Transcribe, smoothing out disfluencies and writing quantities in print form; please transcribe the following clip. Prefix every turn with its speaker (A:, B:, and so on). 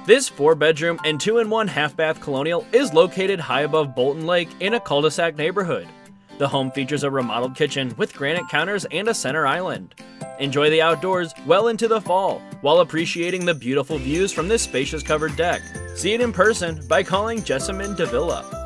A: This 4-bedroom and 2-in-1 half-bath colonial is located high above Bolton Lake in a cul-de-sac neighborhood. The home features a remodeled kitchen with granite counters and a center island. Enjoy the outdoors well into the fall while appreciating the beautiful views from this spacious covered deck. See it in person by calling Jessamine Davila.